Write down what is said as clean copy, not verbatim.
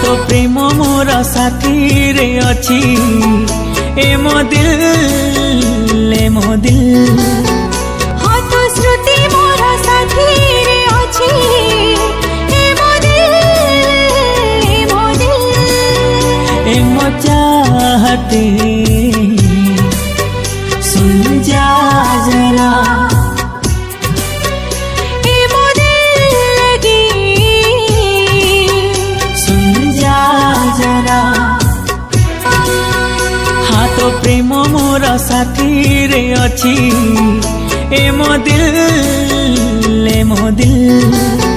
तो प्रेम मोर साथी रे अच्छी ए मो दिल ए मो दिल। हाँ तो श्रुति मोर साथी रे अच्छी ए मो दिल ए मो दिल। ए मो चाहते सुन जा जरा तो प्रेम मोर साथी रे अच्छी ए मो दिल ए मो दिल।